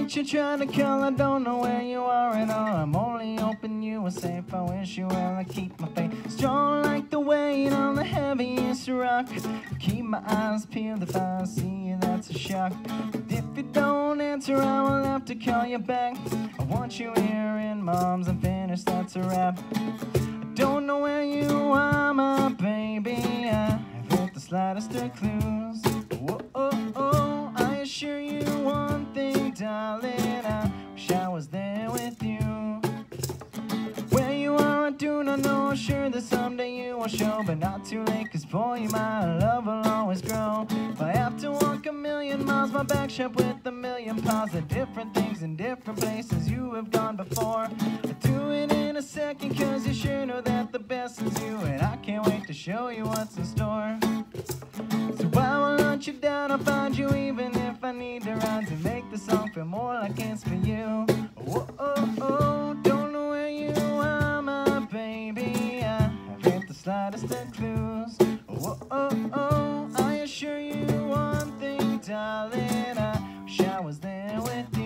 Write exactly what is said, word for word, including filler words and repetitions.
ain't you trying to call? I don't know where you are at all. I'm only hoping you were safe. I wish you well. I keep my faith strong like the weight on the heaviest rock. Keep my eyes peeled. If I see you, that's a shock. But if you don't answer, I will have to call you back. I want you here in my arms and finished. That's a wrap. I don't know where you are, my baby. I have hit the slightest of clues. Whoa, oh, oh, I assure you one thing, darling, I wish I was there with you. Where you are, I do not know. Sure that someday you will show, but not too late, cause for you my love will always grow. If I have to walk a million miles, my back shop with a million piles of different things in different places you have gone before. I do it in a second, cause you sure know that the best is you, and I can't wait to show you what's in store. So I will hunt you down, I'll find you even if I need to run, to make the song feel more like it's for you. Oh, oh, oh, don't know where you are, my baby. I have hit the slightest of clues. Oh, oh, oh, I assure you one thing, darling, I wish I was there with you.